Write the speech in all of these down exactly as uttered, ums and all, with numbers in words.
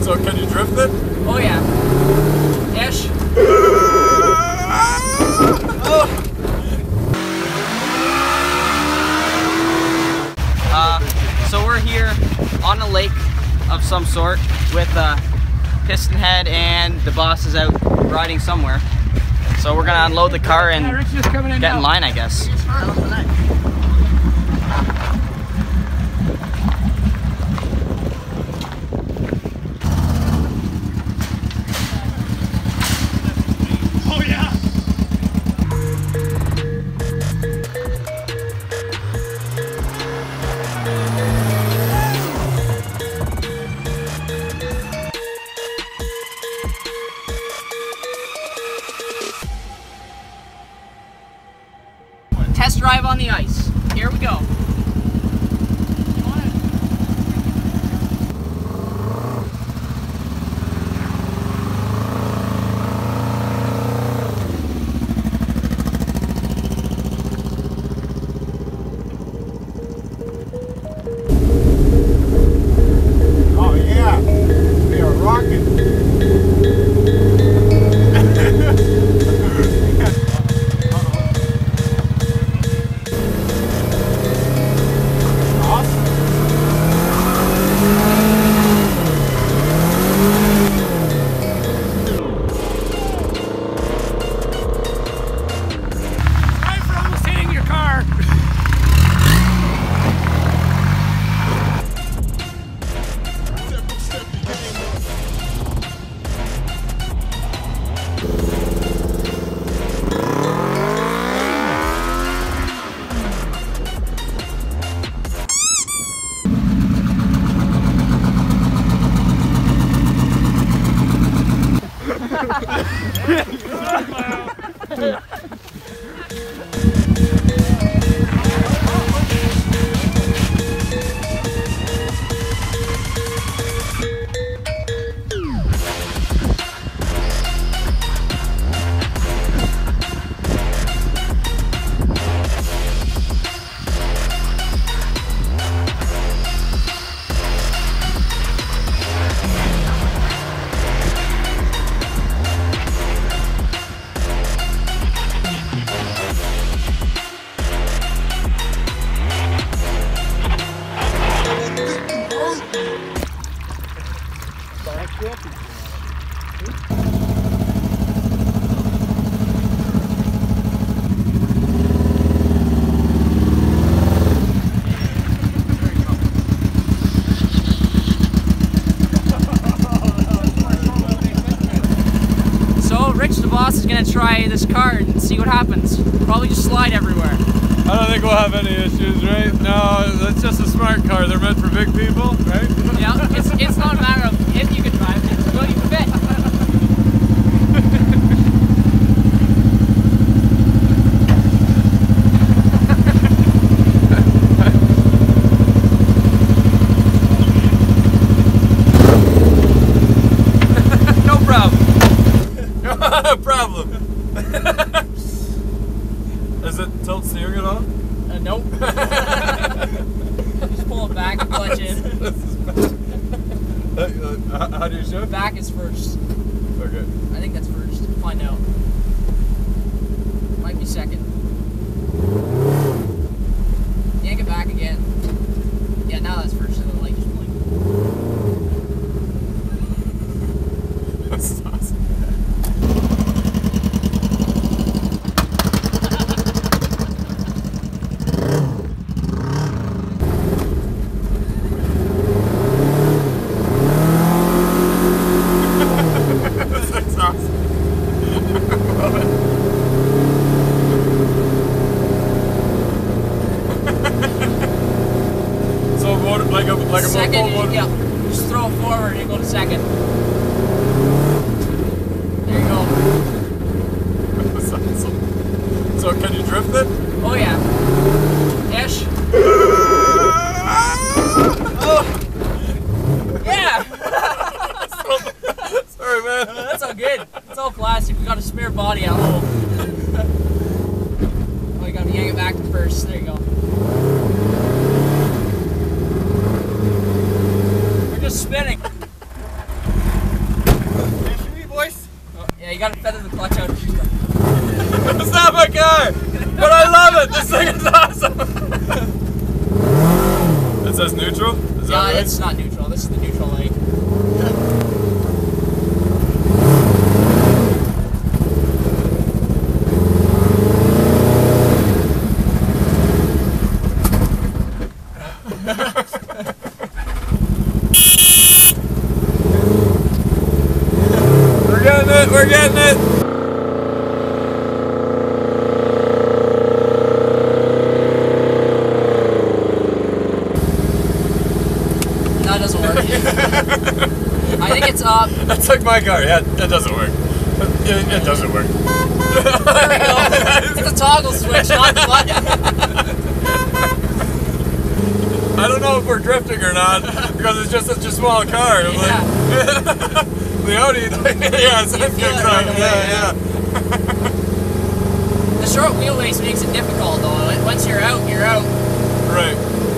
So can you drift it? Oh yeah. Ish. uh, so we're here on a lake of some sort with uh, Piston Head, and the boss is out riding somewhere. So we're gonna unload the car and get in line, I guess. Oh yeah. Test drive on the ice. Here we go. Oh yeah, we are rocking. Rich the boss is gonna try this car and see what happens. Probably just slide everywhere. I don't think we'll have any issues, right? No, that's just a smart car. They're meant for big people, right? Yeah, it's, it's not a matter of if you can drive it, it's will you fit. Problem. Is it tilt steering at all? Uh, nope. Just pull it back and clutch in. uh, uh, how do you shift? Back is first. Okay. I think that's first. Find out. Might be second. Yank it back again. Yeah, now that's first. So the light just blinked. That's awesome. Like a, like a second, full yeah. Just throw it forward and go to second. There you go. That's awesome. So can you drift it? Oh yeah. Ish. Oh. Yeah. Sorry, man. That's all good. It's all plastic. We got a spare body at home. Oh, you gotta yank it back to first. There you go. We're just spinning. gotta feather the clutch out. It's not my car, but I love it. This thing is awesome. It says neutral? Is Yeah, that right? it's not neutral. This is the neutral light. We're getting it, we're getting it. No, it doesn't work. I think it's up. That's like my car. Yeah, it doesn't work. It, it doesn't work. There we go. It's a toggle switch, not the button. I don't know if we're drifting or not because it's just such a small car. I'm Yeah. like, the Audi, yeah, it's You feel it right away, yeah, yeah. The short wheelbase makes it difficult though. Once you're out, you're out. yeah, right.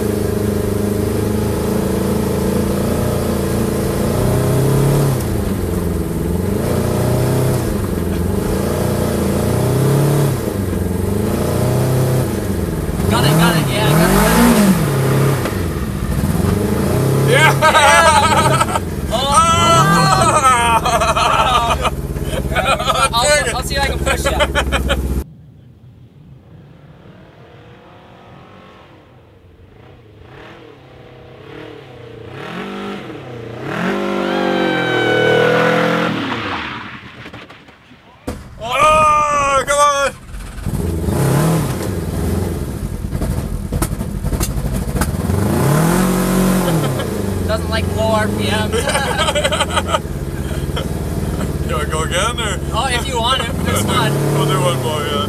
Got it, got it, yeah, got it. Yeah. Oh, I'll, I'll see if I can push you. Oh, come on. Doesn't like low R P M. You want to go again or? Oh, if you want to, it's fun. We'll do one more, yeah.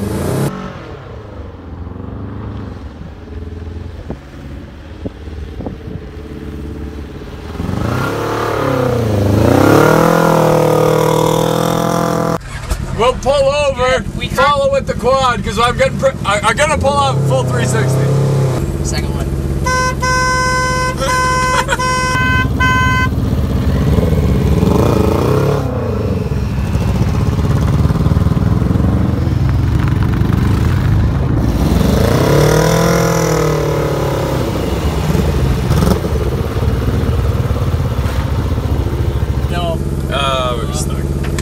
We'll pull over, We can't- follow with the quad, because I'm getting, pr I, I'm gonna pull off full three sixty. Second one. No. Ah, we're stuck.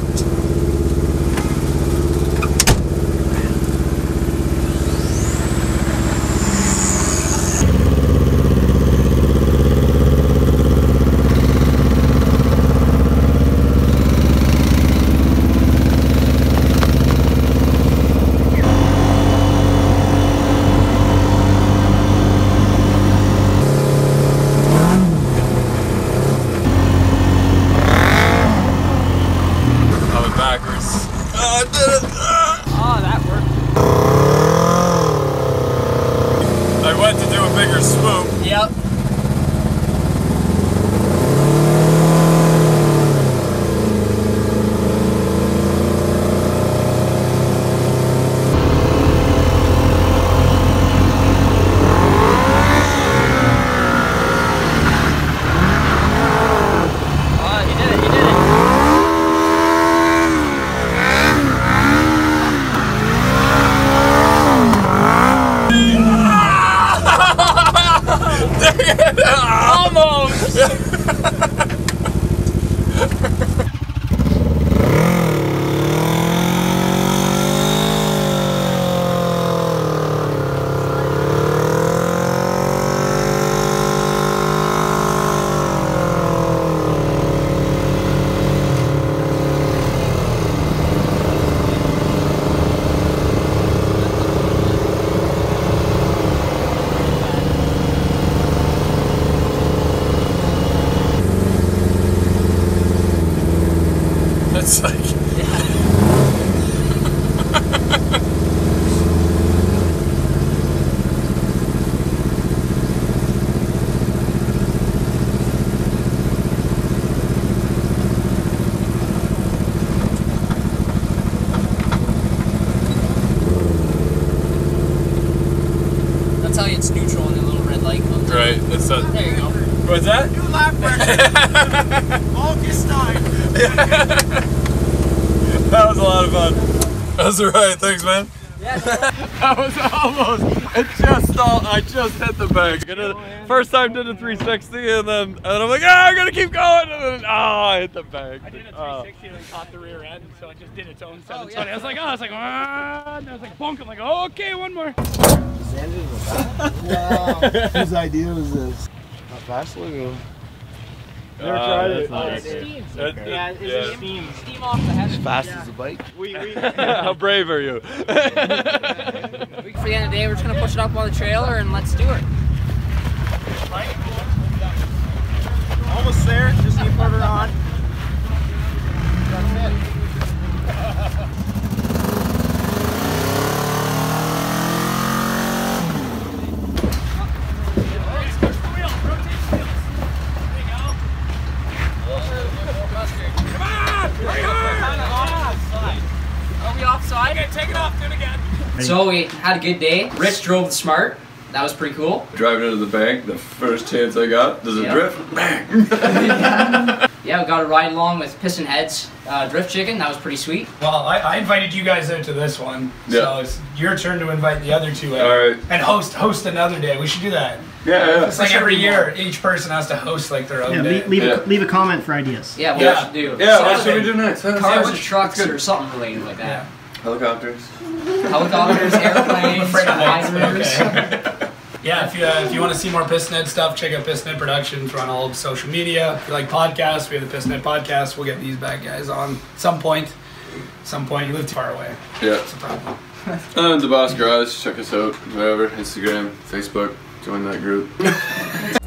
I went backwards. Oh, I did it! Ah. Oh, that worked. I went to do a bigger swoop. Yep. Oh, you did it, you did it. Almost! It's like, That's how it's neutral and the little red light comes on. right, it's a, There you go. what's that? New lap record. August nine. That was a lot of fun. That's alright, thanks man. That was almost, it just all, I just hit the bank. First time did a three sixty and then, and then I'm like, ah, I'm gonna keep going. And then, oh, I hit the bank. I did a Oh. three sixty and then caught the rear end, so it just did its own seven twenty. Oh, yeah. I was like, oh, I was like, ah, and I was like, bonk. I'm like, oh, okay, one more. Wow. Whose idea was this? How fast will go? Never Uh, tried that's it. not Uh, it. Steam. It- it- Yeah, is yeah. it steam? Steam off the head. As fast as the bike. We, we, How brave are you? for the end of the day, we're just gonna push it up on the trailer and let's do it. Almost there. Just need to put her on. Are we offside? Okay, take it off, do it again. So we had a good day. Rich drove the Smart. That was pretty cool. Driving into the bank, the first chance I got, does it Yeah. drift? Bang! Yeah, we got a ride along with Piston Head's uh, Drift Chicken. That was pretty sweet. Well, I, I invited you guys out to this one, Yeah. so it's your turn to invite the other two out. All right. And host host another day. We should do that. Yeah, yeah. It's like every year, each person has to host like their own Yeah, day. leave, leave, Yeah. A, leave a comment for ideas. Yeah, what Yeah. we should do. Yeah, So- what should we do next? Huh? Cars Yeah, or trucks good. or something related like that. Helicopters. Helicopters, airplanes, afraid of heights, but fighters. okay. Yeah, if you uh, if you want to see more Pistonhead stuff, check out Pistonhead Productions. We're on all social media. If you like podcasts, we have the Pistonhead podcast. We'll get these bad guys on some point. Some point. You live too far away. Yeah. That's a problem. And the Boss Garage, check us out, whatever, Instagram, Facebook, join that group.